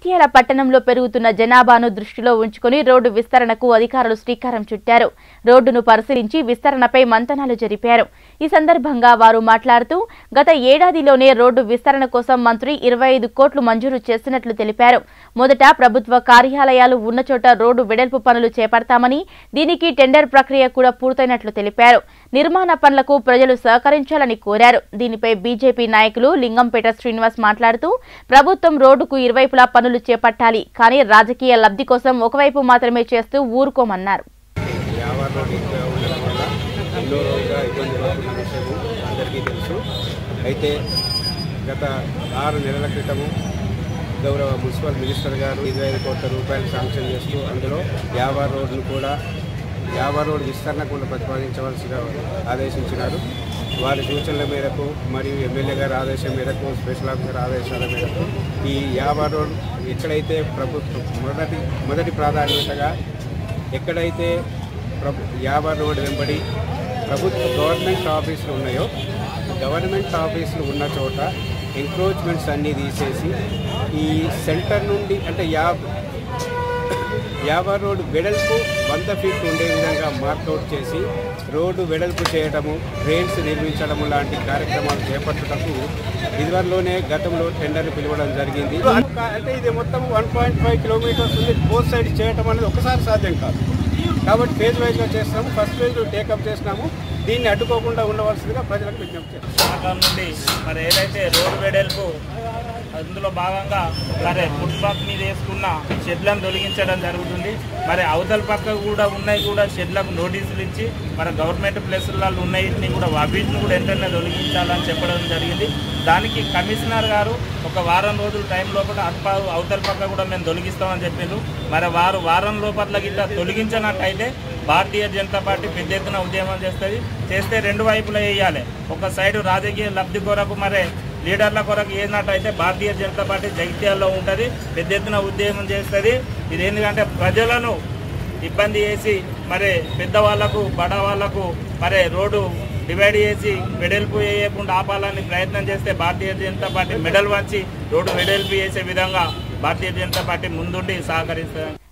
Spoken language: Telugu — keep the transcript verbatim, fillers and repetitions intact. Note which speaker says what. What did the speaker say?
Speaker 1: జగిత్యాల పట్టణంలో పెరుగుతున్న జనాభాను దృష్టిలో ఉంచుకుని రోడ్డు విస్తరణకు అధికారులు శ్రీకారం చుట్టారు. రోడ్డును పరిశీలించి విస్తరణపై మంతనాలు జరిపారు. ఈ సందర్భంగా వారు మాట్లాడుతూ గత ఏడాదిలోనే రోడ్డు విస్తరణ కోసం మంత్రి ఇరవై ఐదు కోట్లు మంజూరు చేసినట్లు తెలిపారు. మొదట ప్రభుత్వ కార్యాలయాలు ఉన్న చోట రోడ్డు వెడల్పు పనులు చేపడతామని, దీనికి టెండర్ ప్రక్రియ కూడా పూర్తయినట్లు తెలిపారు. నిర్మాణ పనులకు ప్రజలు సహకరించాలని కోరారు. దీనిపై బీజేపీ నాయకులు లింగంపేట శ్రీనివాస్ మాట్లాడుతూ ప్రభుత్వం రోడ్డుకు ఇరువైపులా పనులు చేపట్టాలి, కానీ రాజకీయ లబ్ధి కోసం ఒకవైపు మాత్రమే చేస్తూ ఊరుకోమన్నారు.
Speaker 2: అయితే గత ఆరు నెలల క్రితము గౌరవ మున్సిపల్ మినిస్టర్ గారు ఇరవై ఐదు కోట్ల రూపాయలు శాంక్షన్ చేస్తూ అందులో యావా రోడ్డును కూడా యావా రోడ్డు విస్తరణ కూడా ప్రతిపాదించవలసిగా ఆదేశించినారు. వారి సూచనల మేరకు మరియు ఎమ్మెల్యే గారి ఆదేశం మేరకు, స్పెషల్ ఆఫీసర్ ఆదేశాల మేరకు ఈ యావా రోడ్ ఎక్కడైతే ప్రభుత్వం మొదటి మొదటి ప్రాధాన్యతగా ఎక్కడైతే ప్రభు యావా రోడ్ వెంబడి ప్రభుత్వ గవర్నమెంట్ ఆఫీసులు ఉన్నాయో గవర్నమెంట్ ఆఫీసులు ఉన్న చోట ఎంక్రోచ్మెంట్స్ అన్నీ తీసేసి ఈ సెంటర్ నుండి అంటే యా యావా రోడ్డు వెడల్పు వంద ఫీట్ ఉండే విధంగా మార్కౌట్ చేసి రోడ్డు వెడల్పు చేయడము, డ్రైన్స్ నిర్మించడము లాంటి కార్యక్రమాలు చేపట్టడానికి ఇదివరలోనే గతంలో టెండర్లు పిలవడం జరిగింది. అంటే ఇది మొత్తం వన్ పాయింట్ ఫైవ్ కిలోమీటర్స్ ఉంది. బోత్ సైడ్ చేయడం అనేది ఒకసారి సాధ్యం కాదు. కాబట్టి ఫేజ్ వైజ్గా చేస్తున్నాము. ఫస్ట్ ఫేజ్ టేకప్ చేసినాము. దీన్ని అడ్డుకోకుండా ఉండవలసిందిగా ప్రజలకు విజ్ఞప్తి చేస్తాం.
Speaker 3: నుండి మరి ఏదైతే రోడ్డు వెడల్పు అందులో భాగంగా మరి ఫుట్పాత్ మీద వేసుకున్న షెడ్లను తొలగించడం జరుగుతుంది. మరి అవతల పక్క కూడా ఉన్నాయి కూడా షెడ్లకు నోటీసులు ఇచ్చి మరి గవర్నమెంట్ ప్లేసులలో ఉన్నాయిని కూడా వాటిని కూడా వెంటనే తొలగించాలని చెప్పడం జరిగింది. దానికి కమిషనర్ గారు ఒక వారం రోజుల టైం లోపల అటు అవతల పక్క కూడా మేము తొలగిస్తామని చెప్పిండ్రు. మరి వారు వారం లోపల గిట్లా తొలగించినట్టయితే భారతీయ జనతా పార్టీ పెద్ద ఎత్తున ఉద్యమం చేస్తుంది. చేస్తే రెండు వైపులా వేయాలి. ఒక సైడు రాజకీయ లబ్ధి కొరకు మరి లీడర్ల కొరకు వేసినట్టయితే భారతీయ జనతా పార్టీ జగిత్యాలలో ఉంటుంది, పెద్ద ఎత్తున ఉద్యమం చేస్తుంది. ఇది ఎందుకంటే ప్రజలను ఇబ్బంది చేసి మరి పెద్దవాళ్లకు బడా వాళ్లకు మరి రోడ్డు డివైడ్ చేసి వెడల్పు వేయకుండా ఆపాలని ప్రయత్నం చేస్తే భారతీయ జనతా పార్టీ మెడల్ వంచి రోడ్డు వెడల్పు చేసే విధంగా భారతీయ జనతా పార్టీ ముందుండి సహకరిస్తుంది.